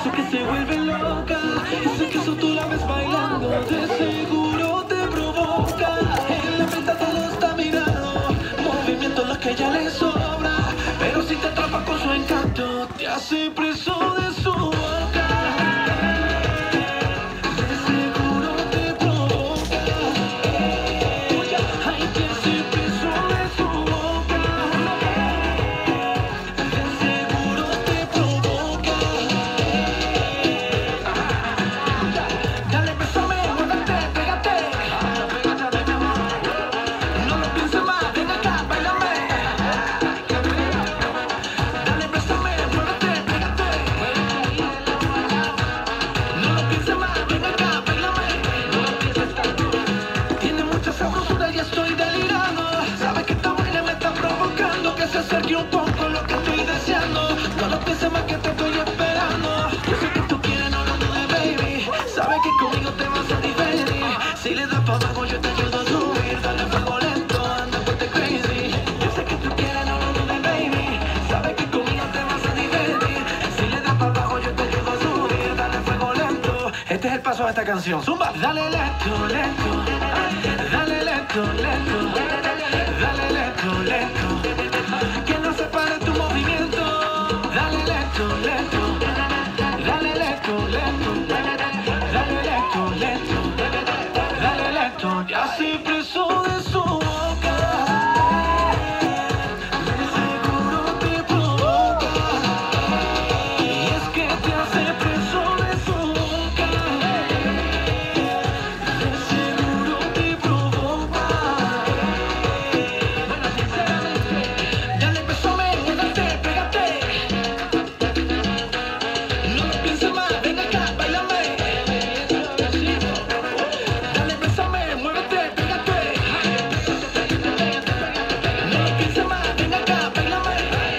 Sé que se vuelve loca y sé que eso tú la ves bailando. De seguro te provoca. En la pista todo está mirando. Movimiento lo que ella le sobra. Pero si te atrapa con su encanto, te hace preso de su boca. Acerque un poco lo que estoy deseando. No lo pienses más que te estoy esperando. Yo sé que tú quieres, no lo dudes, baby. Sabes que conmigo te vas a divertir. Si le das pa' abajo yo te ayudo a subir. Dale fuego lento, anda ponte crazy. Yo sé que tú quieres, no lo dudes, baby. Sabes que conmigo te vas a divertir. Si le das pa' abajo yo te ayudo a subir. Dale fuego lento. Este es el paso de esta canción. Zumba. Dale lento, lento. Dale lento, lento. Dale lento, lento. Que no se pare tu movimiento. Dale lento, lento. Dale lento, lento. Dale lento, lento. Dale lento. Ya se preso de su boca. De seguro te provoca. Y es que te hace preso de su boca. De seguro te provoca. Bueno, sinceramente. Dale, bésame, muévete, pégate. No lo pienses más, ven acá, bailame. Dale, bésame, muévete, pégate. No lo pienses más, ven acá, bailame.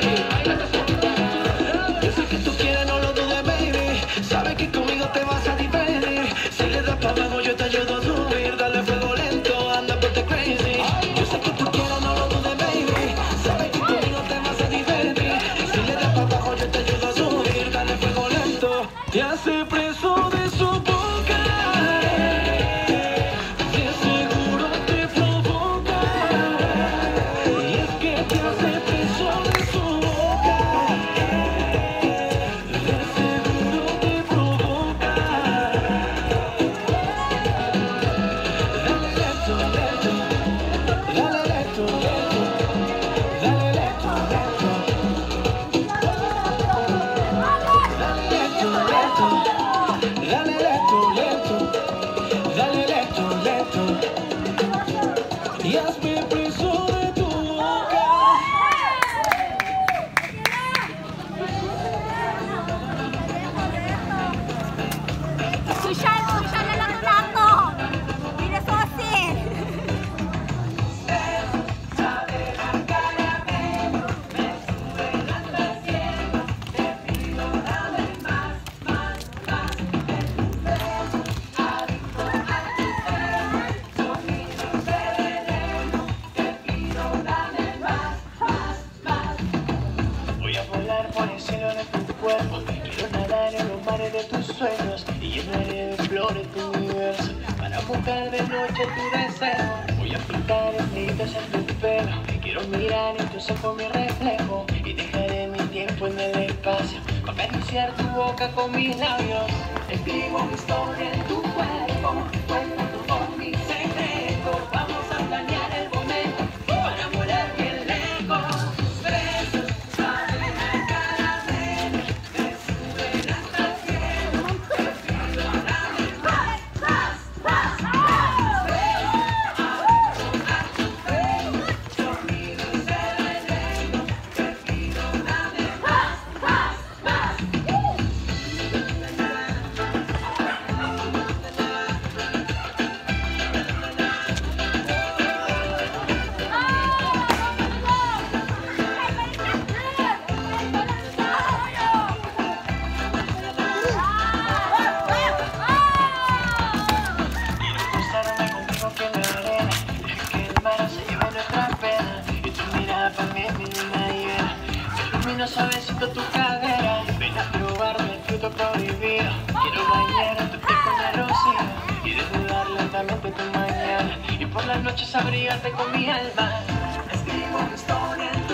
Yo sé que tú quieres, no lo dudes, baby. Sabes que conmigo te vas a divertir. Si le das pa' abajo yo te ayudo a subir. Dale fuego lento, anda ponte crazy. Yo sé que tú quieres, no lo dudes, baby. Sabes que conmigo te vas a divertir. Si le das pa' abajo yo te ayudo a subir. Dale fuego lento, te hace preso de su boca. De seguro te provoca. Y es que te hace preso de su boca. De seguro te provoca. Dale lento, lento. Dale lento, lento. Dale lento, lento. Dale lento, lento. Dale lento, lento. Dale lento, lento. Y hazme preso de tu boca. Social na lato-lato. Pila sosin. Voy a volar por el cielo de tu cuerpo. Quiero nadar en los mares de tus sueños y llenaré de flores tu universo para buscar de noche tu deseo. Voy a pintar escritos en tu pelo. Quiero mirar en tus ojos mi reflejo y dejaré mi tiempo en el espacio para acariciar tu boca con mis labios. Escribo mi historia en tu cuerpo, cuento con mi secreto. Vamos a planear el momento para volar bien lejos. Besos salen al caramelo, me suben hasta el cielo. Te pido dame más, más, más, más. A tu pelo, sonido y sereno. Te pido dame más, más, más. momento prohibido. Quiero bañar en tu piel con el rocío y desnudar lentamente tu mañana y por las noches abrigarte con mi alma. Escribo una historia.